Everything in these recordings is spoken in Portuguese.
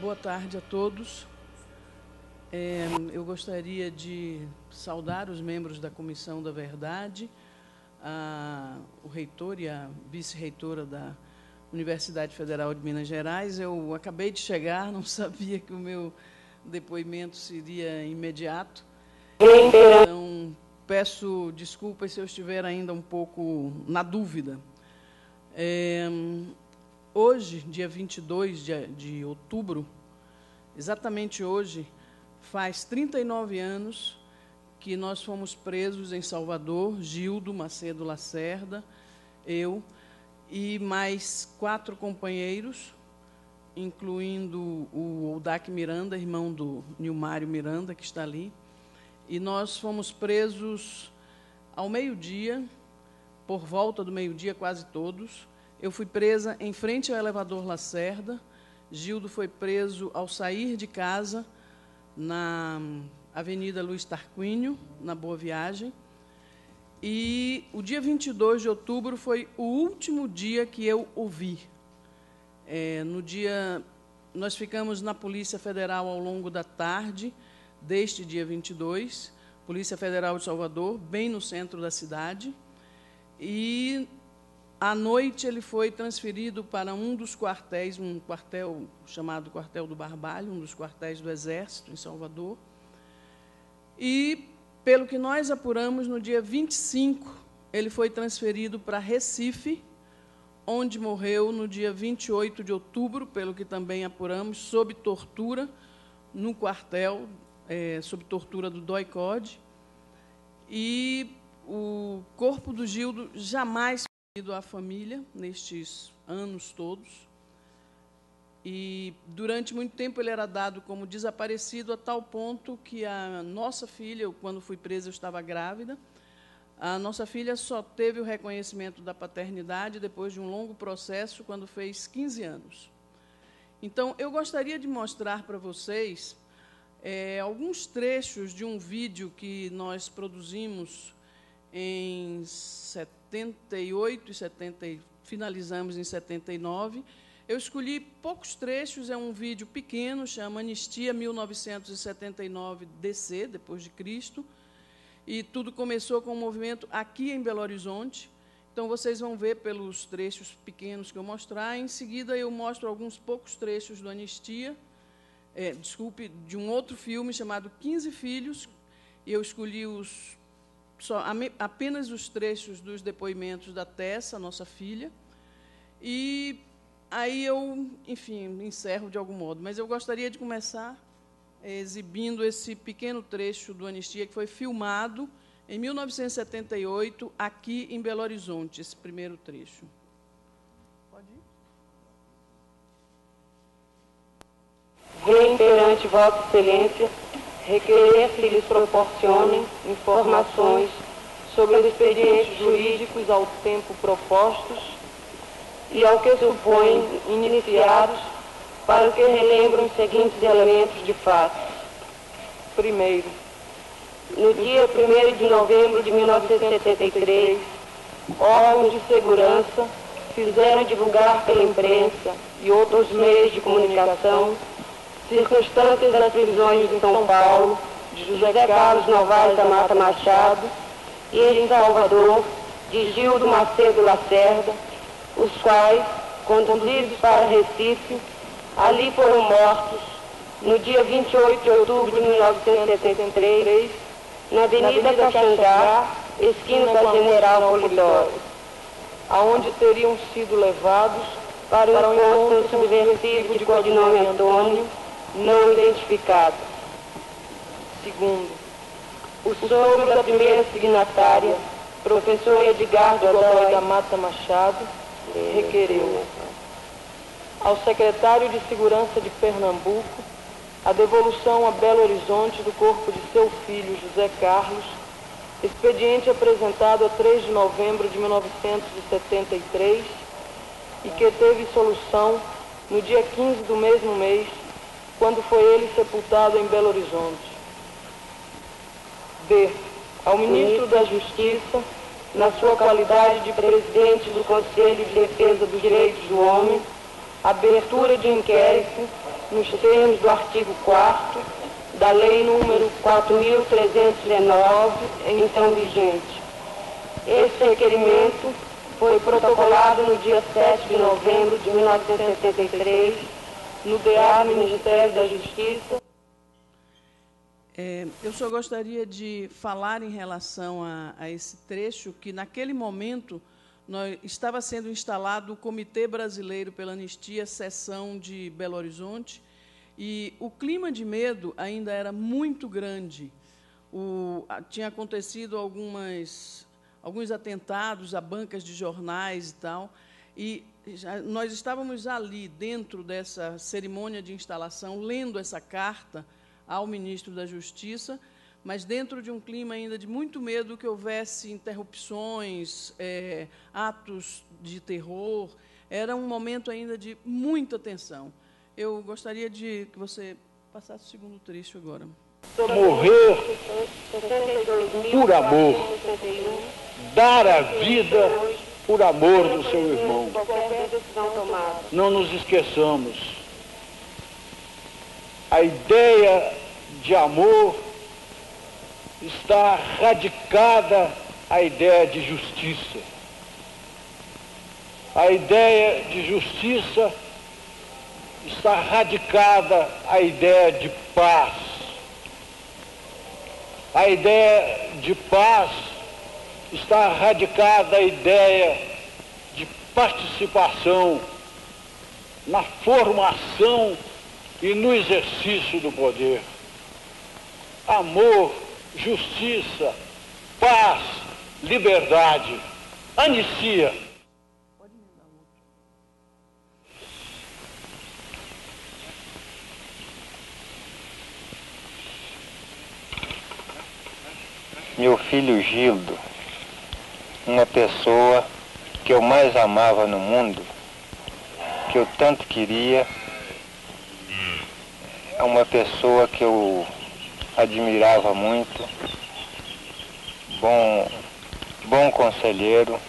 Boa tarde a todos. Eu gostaria de saudar os membros da Comissão da Verdade, o reitor e a vice-reitora da Universidade Federal de Minas Gerais. Eu acabei de chegar, não sabia que o meu depoimento seria imediato. Então, peço desculpas se eu estiver ainda um pouco na dúvida. Hoje, dia 22 de outubro, exatamente hoje, faz 39 anos que nós fomos presos em Salvador, Gildo Macedo Lacerda, eu e mais 4 companheiros, incluindo o Oldac Miranda, irmão do Nilmário Miranda, que está ali. E nós fomos presos ao meio-dia, por volta do meio-dia, quase todos. Eu fui presa em frente ao elevador Lacerda. Gildo foi preso ao sair de casa, na Avenida Luiz Tarquínio, na Boa Viagem. E o dia 22 de outubro foi o último dia que eu o vi. Nós ficamos na Polícia Federal ao longo da tarde deste dia 22, Polícia Federal de Salvador, bem no centro da cidade. E à noite ele foi transferido para um dos quartéis, um quartel chamado Quartel do Barbalho, um dos quartéis do Exército, em Salvador. E, pelo que nós apuramos, no dia 25, ele foi transferido para Recife, onde morreu no dia 28 de outubro, pelo que também apuramos, sob tortura, no quartel, sob tortura do DOI-CODE. E o corpo do Gildo jamais à família nestes anos todos, e durante muito tempo ele era dado como desaparecido, a tal ponto que a nossa filha, quando fui presa eu estava grávida, a nossa filha só teve o reconhecimento da paternidade depois de um longo processo, quando fez 15 anos. Então, eu gostaria de mostrar para vocês alguns trechos de um vídeo que nós produzimos em 78 e finalizamos em 79. Eu escolhi poucos trechos, é um vídeo pequeno, chama Anistia 1979 DC, depois de Cristo, e tudo começou com um movimento aqui em Belo Horizonte. Então, vocês vão ver pelos trechos pequenos que eu mostrar. Em seguida, eu mostro alguns poucos trechos do Anistia, de um outro filme chamado 15 Filhos, e eu escolhi apenas os trechos dos depoimentos da Tessa, nossa filha, e aí eu, enfim, encerro de algum modo. Mas eu gostaria de começar exibindo esse pequeno trecho do Anistia, que foi filmado em 1978, aqui em Belo Horizonte, esse primeiro trecho. Pode ir? Venho perante Vossa Excelência requerer que lhes proporcionem informações sobre os expedientes jurídicos ao tempo propostos e ao que supõem iniciados, para que relembram os seguintes elementos de fato. Primeiro, no dia 1º de novembro de 1973, órgãos de segurança fizeram divulgar pela imprensa e outros meios de comunicação circunstâncias das prisões em São Paulo de José Carlos Novaes da Mata Machado e em Salvador de Gildo Macedo Lacerda, os quais, conduzidos para Recife, ali foram mortos no dia 28 de outubro de 1973, na Avenida Caxangá, esquina da General Polidoro, aonde teriam sido levados para um encontro subversivo de codinome Antônio, não identificado. Segundo, o sogro da primeira signatária, professor Edgar Godoy da Mata Machado, requereu ao secretário de Segurança de Pernambuco a devolução a Belo Horizonte do corpo de seu filho José Carlos, expediente apresentado a 3 de novembro de 1973 e que teve solução no dia 15 do mesmo mês, quando foi ele sepultado em Belo Horizonte. B. Ao ministro da Justiça, na sua qualidade de presidente do Conselho de Defesa dos Direitos do Homem, abertura de inquérito nos termos do artigo 4º da Lei número 4.319, então vigente. Esse requerimento foi protocolado no dia 7 de novembro de 1973, no DEAR, Ministério da Justiça. Eu só gostaria de falar em relação a esse trecho, que naquele momento estava sendo instalado o Comitê Brasileiro pela Anistia, seção de Belo Horizonte, e o clima de medo ainda era muito grande. Tinha acontecido alguns atentados a bancas de jornais e tal, e nós estávamos ali, dentro dessa cerimônia de instalação, lendo essa carta ao ministro da Justiça, mas dentro de um clima ainda de muito medo que houvesse interrupções, atos de terror. Era um momento ainda de muita tensão. Eu gostaria que você passasse o segundo trecho agora. Morrer por amor, dar a vida por amor do seu irmão. Não nos esqueçamos. A ideia de amor está radicada à ideia de justiça. A ideia de justiça está radicada à ideia de paz. A ideia de paz está radicada à ideia de participação na formação e no exercício do poder. Amor, justiça, paz, liberdade. Anistia. Meu filho Gildo, uma pessoa que eu mais amava no mundo, que eu tanto queria, é uma pessoa que eu admirava muito, bom conselheiro,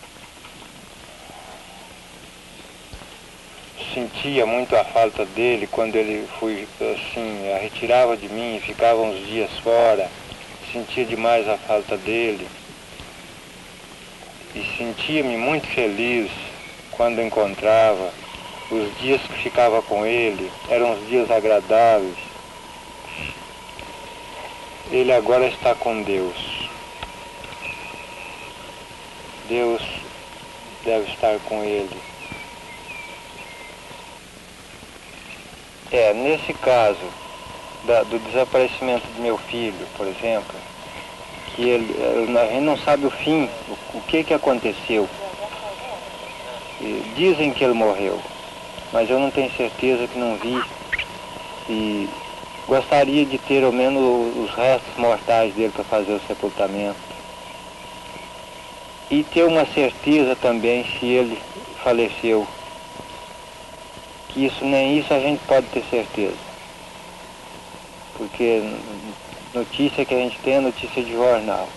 sentia muito a falta dele quando ele retirava de mim e ficava uns dias fora. Sentia demais a falta dele e sentia-me muito feliz quando encontrava. Os dias que ficava com ele eram os dias agradáveis. Ele agora está com Deus. Deus deve estar com ele. Nesse caso do desaparecimento do meu filho, por exemplo, que a gente não sabe o fim, o que aconteceu. Dizem que ele morreu, mas eu não tenho certeza, que não vi, e gostaria de ter ao menos os restos mortais dele para fazer o sepultamento. E ter uma certeza também se ele faleceu, que nem isso a gente pode ter certeza. Porque notícia que a gente tem é notícia de jornal.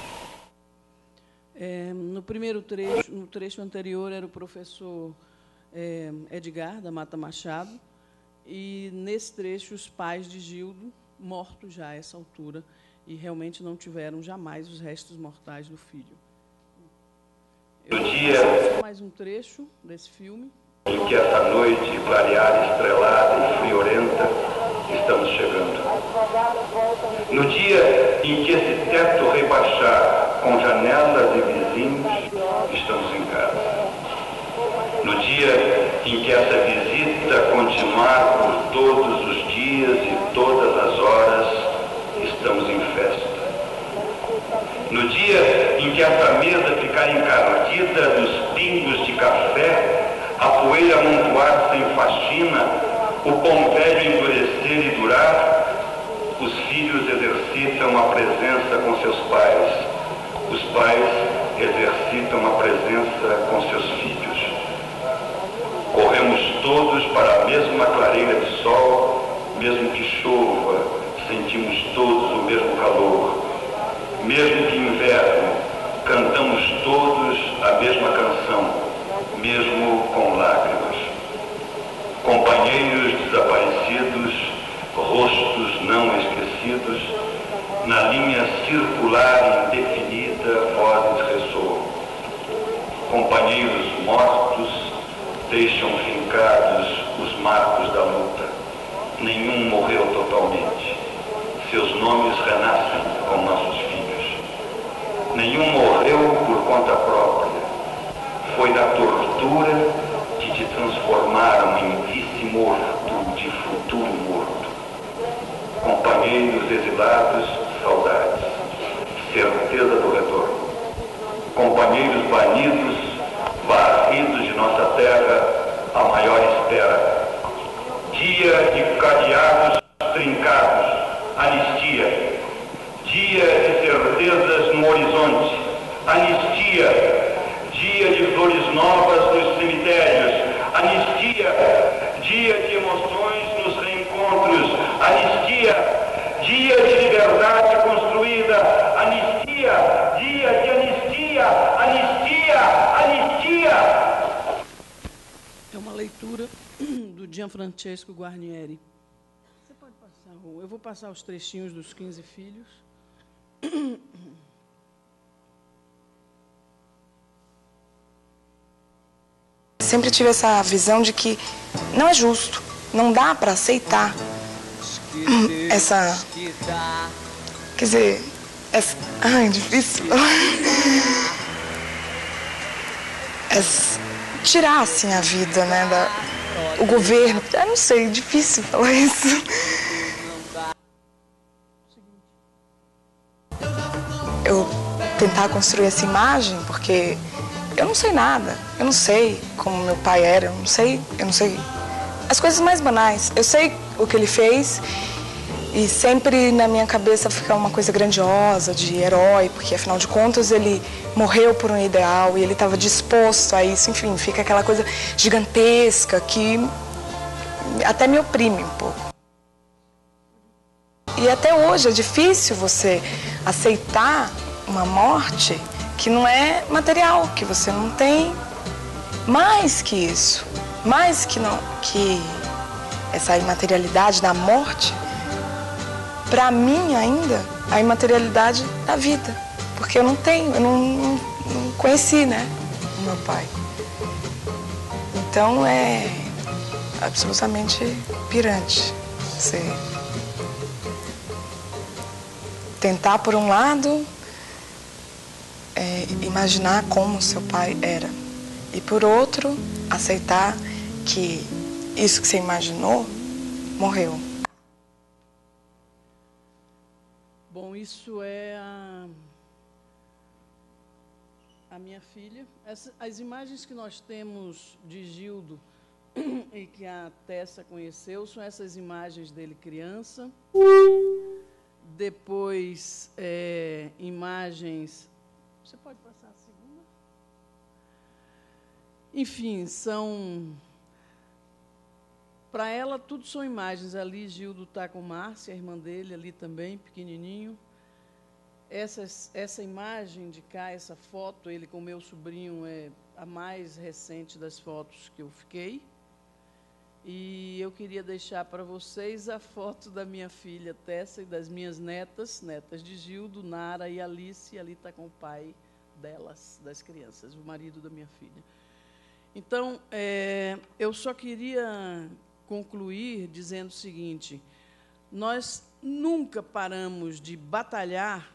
No trecho anterior era o professor Edgar, da Mata Machado, e nesse trecho os pais de Gildo, mortos já a essa altura, e realmente não tiveram jamais os restos mortais do filho. Eu vou mais um trecho desse filme. Em que essa noite clareada, estrelada e friorenta estamos chegando. No dia em que esse teto rebaixar com janelas e vizinhos, estamos em casa. No dia em que essa visita continuar por todos os dias e todas as horas, estamos em festa. No dia em que essa mesa ficar encardida dos pingos de café, a poeira amontoar sem faxina, o pão velho endurecer e durar, os filhos exercitam a presença com seus pais. Os pais exercitam a presença com seus filhos. Corremos todos para a mesma clareira de sol, mesmo que chova, sentimos todos o mesmo calor. Mesmo que inverno, cantamos todos a mesma canção, mesmo com lágrimas. companheiros desaparecidos, rostos não esquecidos, na linha circular indefinida, vozes ressoam. Companheiros mortos deixam fincados os marcos da luta. Nenhum morreu totalmente. Seus nomes renascem com nossos filhos. Nenhum morreu por conta própria. Foi da tortura que te transformaram em vice-morto de futuro morto. Companheiros exilados, saudades, certeza do retorno. Companheiros banidos, varridos de nossa terra, a maior espera. Dia de cadeados trincados, anistia. Dia de certezas no horizonte, anistia. Dia de flores novas nos cemitérios, anistia. Dia de emoções nos reencontros, anistia. Dia de liberdade construída, anistia. Dia de anistia, anistia, anistia. É uma leitura do Gianfrancesco Guarnieri. Você pode passar, eu vou passar os trechinhos dos 15 filhos. Sempre tive essa visão de que não é justo, não dá para aceitar essa... Quer dizer, essa... Ai, difícil. Tirar, assim, a vida, né, o governo. Eu não sei, difícil falar isso. Eu tentar construir essa imagem, porque eu não sei nada. Eu não sei como meu pai era, eu não sei as coisas mais banais. Eu sei o que ele fez e sempre na minha cabeça fica uma coisa grandiosa, de herói, porque afinal de contas ele morreu por um ideal e ele estava disposto a isso. Enfim, fica aquela coisa gigantesca que até me oprime um pouco. E até hoje é difícil você aceitar uma morte que não é material, que você não tem mais que isso, mais que essa imaterialidade da morte. Para mim ainda, a imaterialidade da vida, porque eu não tenho, eu não conheci, né, o meu pai. Então é absolutamente pirante você tentar, por um lado, imaginar como seu pai era. E, por outro, aceitar que isso que você imaginou morreu. Bom, isso é a minha filha. As imagens que nós temos de Gildo e que a Tessa conheceu são essas imagens dele criança. Depois, imagens... Você pode passar a segunda? Enfim, são... Para ela, tudo são imagens. Ali, Gildo está com Márcia, a irmã dele, ali também, pequenininho. Essa imagem de cá, essa foto, ele com o meu sobrinho, é a mais recente das fotos que eu fiquei. E eu queria deixar para vocês a foto da minha filha Tessa e das minhas netas de Gildo, Nara e Alice. Ali está com o pai delas, das crianças, o marido da minha filha. Então, eu só queria concluir dizendo o seguinte: nós nunca paramos de batalhar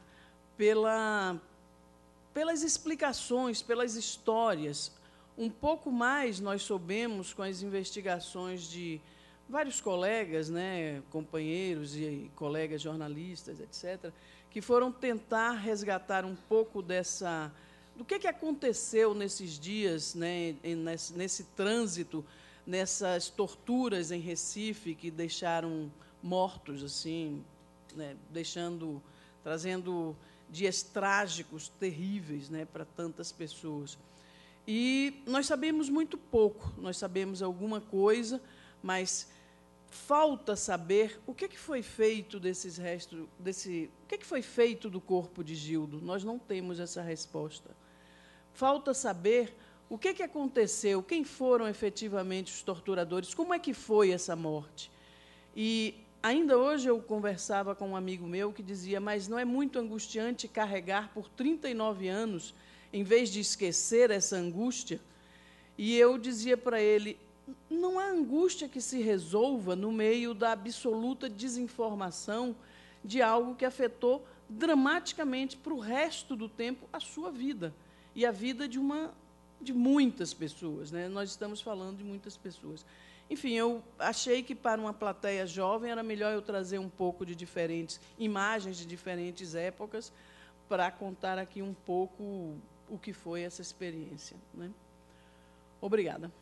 pelas explicações, pelas histórias. Um pouco mais nós soubemos com as investigações de vários colegas, né, companheiros e colegas jornalistas, etc., que foram tentar resgatar um pouco do que aconteceu nesses dias, né, nesse trânsito, nessas torturas em Recife que deixaram mortos, assim, né, trazendo dias trágicos, terríveis, né, para tantas pessoas. E nós sabemos muito pouco, nós sabemos alguma coisa, mas falta saber o que foi feito desses restos, o que foi feito do corpo de Gildo. Nós não temos essa resposta. Falta saber O que aconteceu? Quem foram efetivamente os torturadores? Como é que foi essa morte? E ainda hoje eu conversava com um amigo meu que dizia, mas não é muito angustiante carregar por 39 anos, em vez de esquecer essa angústia? E eu dizia para ele, não há angústia que se resolva no meio da absoluta desinformação de algo que afetou dramaticamente para o resto do tempo a sua vida e a vida de muitas pessoas, né? Nós estamos falando de muitas pessoas. Enfim, eu achei que para uma plateia jovem era melhor eu trazer um pouco de diferentes imagens de diferentes épocas para contar aqui um pouco o que foi essa experiência, né? Obrigada.